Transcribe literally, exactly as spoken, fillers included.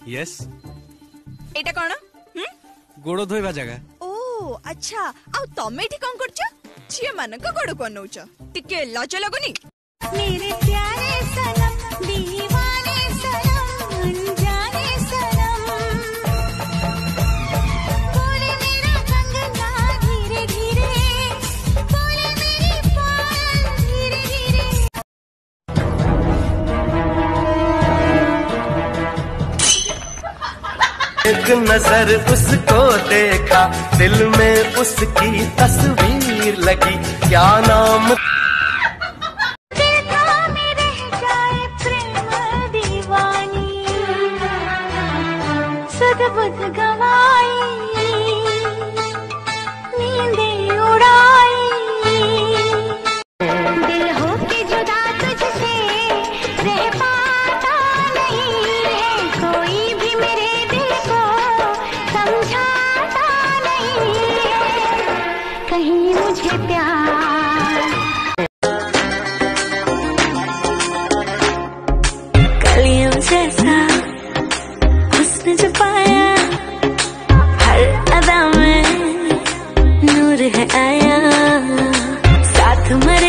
Yes एटा कोन हम गोड़ धोइबा जगह। ओ अच्छा आ तमे एठी कोन करछ छिए मान को गोड़ कोन नउछ टिके लाज लागुनी। मेरे प्यारे सनम दीवाने सनम अनजाने सनम बोले मेरा कंगना धीरे धीरे बोले मेरी पायल धीरे धीरे। एक नजर उसको देखा दिल में उसकी तस्वीर लगी क्या नाम सुध बुध गवाई नींदें उड़ाई दिल हो के जुदा तुझसे रह पाता नहीं है कोई भी मेरे दिल को समझाता नहीं है कहीं मुझे प्यार कलियों जैसा जो पाया हर अदा में नूर है आया साथ मरे